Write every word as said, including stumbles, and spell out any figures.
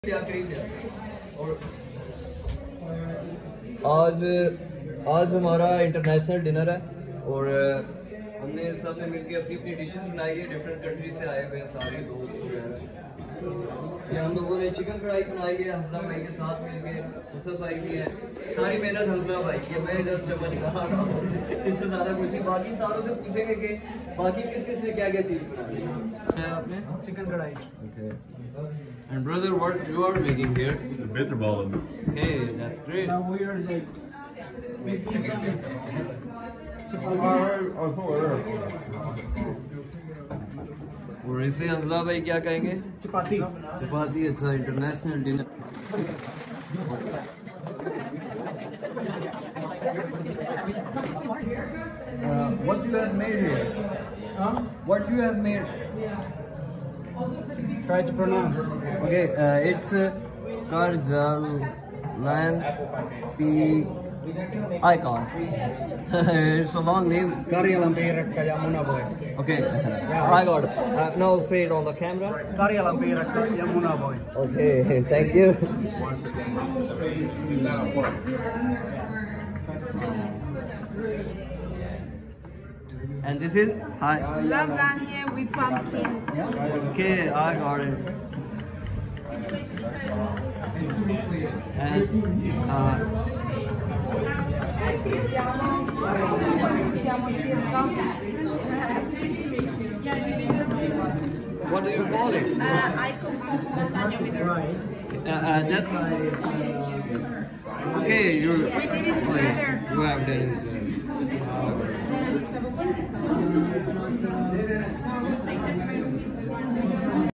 आज आज हमारा इंटरनेशनल डिनर है और हमने सब ने मिलकर अपनी अपनी डिशेस बनाई है। डिफरेंट कंट्री से आए हुए हैं सारे दोस्त वगैरह। ये हम लोगों ने चिकन कढ़ाई बनाई है हंसला भाई के साथ मिलके, मुसफ भाई की है। सारी मेहनत हंसला भाई की है, मैं जस्ट चमन रहा हूँ, इससे ज़्यादा कुछ नहीं। बाकी सारों से पूछेंगे कि बाकी किस किस ने क्या क्या चीज़ बनाई है। आपने चिकन कढ़ाई। Okay. And brother, what you are making here? The bitterballen. Hey, that's great. Now we are like making some और इसे हंसला भाई क्या कहेंगे? चपाती। चपाती। अच्छा, international dinner. Uh, what you have made here? Huh? What you have made? Try to pronounce. Okay, uh, it's uh, Karzalan P. Icon. It's a long name. Karjalan piirakka ja munavoi. Okay, I got it. Uh, now say it on the camera. Karjalan piirakka ja munavoi. Okay, thank you. And this is hi. Lasagna with pumpkin. Okay, I got it. And uh, what do you call it? Uh, I cook lasagna with rice. Uh, uh, that's okay. You're. We did it Oh, yeah. together. You have done it.